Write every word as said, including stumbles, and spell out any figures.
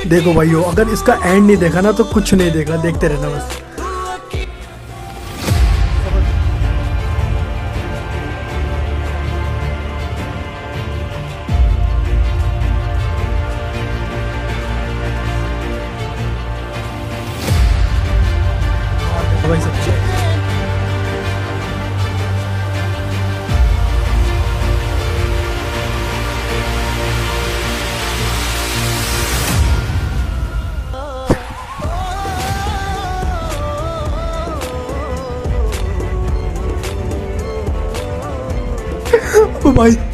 देखो भाइयों, अगर इसका एंड नहीं देखा ना तो कुछ नहीं देखा, देखते रहना बस। भाई सब भाई